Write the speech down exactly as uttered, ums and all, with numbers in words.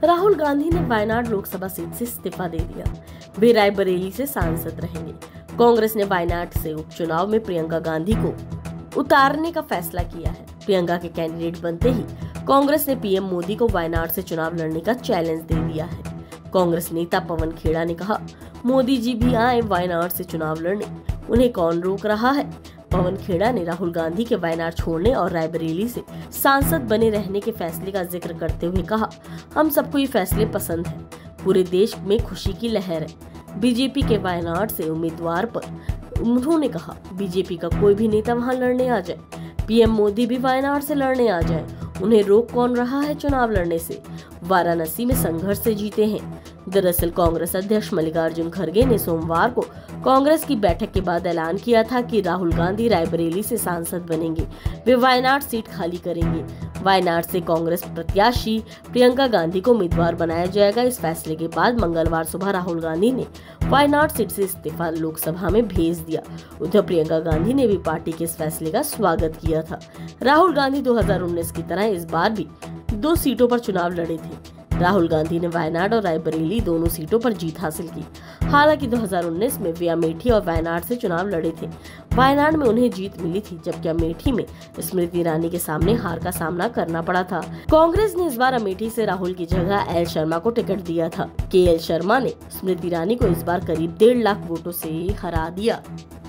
राहुल गांधी ने वायनाड लोकसभा सीट से इस्तीफा दे दिया। वे रायबरेली से सांसद रहेंगे। कांग्रेस ने वायनाड से उपचुनाव में प्रियंका गांधी को उतारने का फैसला किया है। प्रियंका के कैंडिडेट बनते ही कांग्रेस ने पीएम मोदी को वायनाड से चुनाव लड़ने का चैलेंज दे दिया है। कांग्रेस नेता पवन खेड़ा ने कहा, मोदी जी भी आए वायनाड से चुनाव लड़ने, उन्हें कौन रोक रहा है। पवन खेड़ा ने राहुल गांधी के वायनाड छोड़ने और रायबरेली से सांसद बने रहने के फैसले का जिक्र करते हुए कहा, हम सबको ये फैसले पसंद है। पूरे देश में खुशी की लहर है। बीजेपी के वायनाड से उम्मीदवार पर उन्होंने कहा, बीजेपी का कोई भी नेता वहां लड़ने आ जाए, पीएम मोदी भी वायनाड से लड़ने आ जाए, उन्हें रोक कौन रहा है चुनाव लड़ने से। वाराणसी में संघर्ष से जीते हैं। दरअसल कांग्रेस अध्यक्ष मल्लिकार्जुन खड़गे ने सोमवार को कांग्रेस की बैठक के बाद ऐलान किया था कि राहुल गांधी रायबरेली से सांसद बनेंगे। वे वायनाड सीट खाली करेंगे। वायनाड से कांग्रेस प्रत्याशी प्रियंका गांधी को उम्मीदवार बनाया जाएगा। इस फैसले के बाद मंगलवार सुबह राहुल गांधी ने वायनाड सीट से इस्तीफा लोकसभा में भेज दिया। उधर प्रियंका गांधी ने भी पार्टी के इस फैसले का स्वागत किया था। राहुल गांधी दो हज़ार उन्नीस की तरह इस बार भी दो सीटों पर चुनाव लड़े थे। राहुल गांधी ने वायनाड और रायबरेली दोनों सीटों पर जीत हासिल की। हालांकि दो हज़ार उन्नीस में वे अमेठी और वायनाड से चुनाव लड़े थे। वायनाड में उन्हें जीत मिली थी, जबकि अमेठी में स्मृति ईरानी के सामने हार का सामना करना पड़ा था। कांग्रेस ने इस बार अमेठी से राहुल की जगह एल शर्मा को टिकट दिया था। के एल शर्मा ने स्मृति ईरानी को इस बार करीब डेढ़ लाख वोटों से हरा दिया।